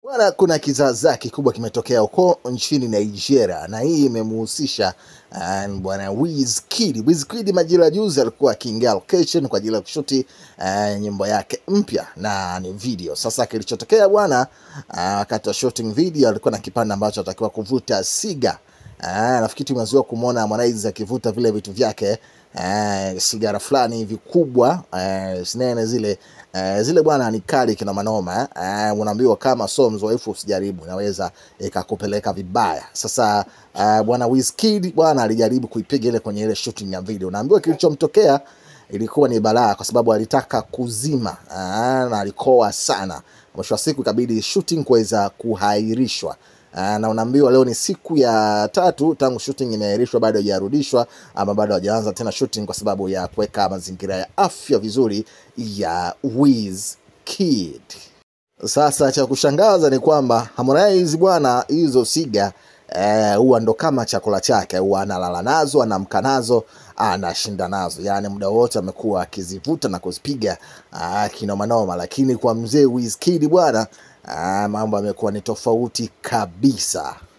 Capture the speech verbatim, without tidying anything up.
Bwana, kuna kizaazaa kikubwa kimetokea huko nchini Nigeria na hii imemhusisha uh, bwana Wizkid. Wizkid majira juzi alikuwa akiingia location kwa ajili ya kushuti uh, nyimbo yake mpya na ni video. Sasa kilichotokea bwana, uh, wakati wa shooting video alikuwa na kipande ambacho atakiwa kuvuta siga. Uh, nafikiri tumezoea kumuona Harmonize akivuta vile vitu vyake, uh, sigara fulani vikubwa, uh, sinene zile uh, zile bwana ni kali kina manoma. Uh, unaambiwa kama so mzoefu usijaribu, inaweza ikakupeleka vibaya. Sasa uh, bwana Wizkid bwana alijaribu kuipiga ile kwenye ile shooting ya video. Naambiwa kilichomtokea ilikuwa ni balaa kwa sababu alitaka kuzima, uh, na alikoa sana. Mwisho wa siku ikabidi shooting kuweza kuhairishwa. Uh, na unaambiwa leo ni siku ya tatu tangu shooting imeahirishwa, bado haijarudishwa ama bado hajaanza tena shooting kwa sababu ya kuweka mazingira ya afya vizuri ya Wizkid. Sasa cha kushangaza ni kwamba Harmonize bwana hizo siga eh, huwa ndo kama chakula chake, huwa analala nazo, anamka nazo, anashinda nazo. Yaani muda wote amekuwa akizivuta na kuzipiga ah, kinoma noma, lakini kwa mzee Wizkid bwana ah, mambo yamekuwa ni tofauti kabisa.